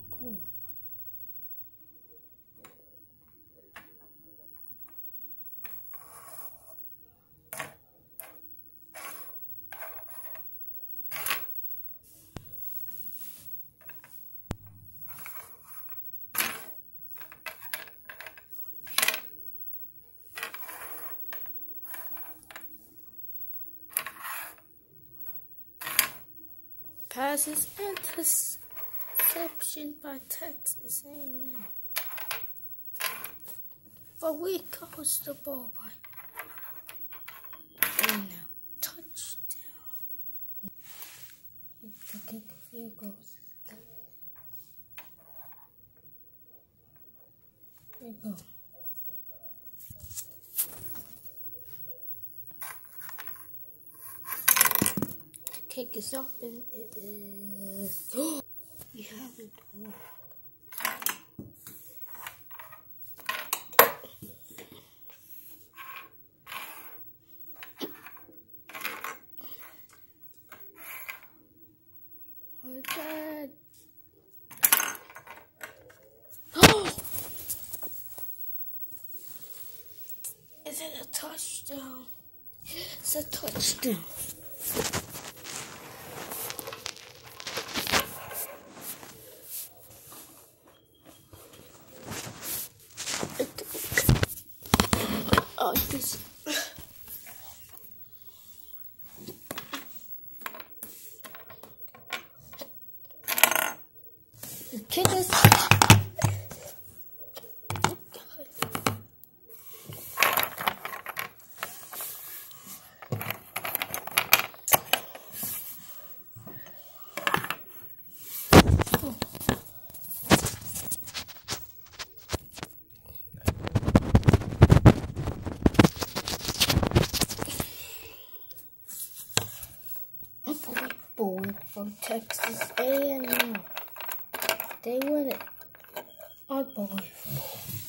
God. Passes interception by Texas A&M. But we coast the ball by A&M. Touchdown. You can kick a field goals. Here you go. The kick is up and it is. You have it. Dad. Is it a touchdown? It's a touchdown. Oh, this. The kid is. Boy from Texas A&M. They win it. Unbelievable.